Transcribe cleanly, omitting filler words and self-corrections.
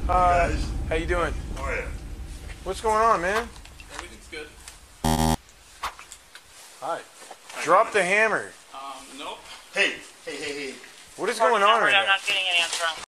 Hi. guys. How you doing? How are you? What's going on, man? Everything's good. Hi. Drop the hammer. Nope. Hey. What is going on right I'm now? not getting an answer on.